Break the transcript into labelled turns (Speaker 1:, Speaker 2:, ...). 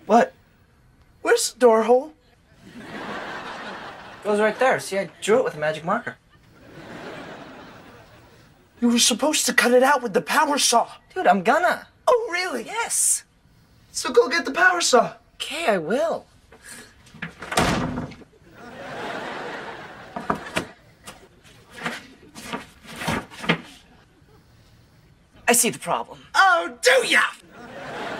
Speaker 1: What?
Speaker 2: Where's the door hole?
Speaker 1: Goes right there. See, I drew it with a magic marker.
Speaker 2: You were supposed to cut it out with the power saw.
Speaker 1: Dude, I'm gonna.
Speaker 2: Oh, really?
Speaker 1: Yes.
Speaker 2: So go get the power saw.
Speaker 1: Okay, I will. I see the problem.
Speaker 2: Oh, do ya?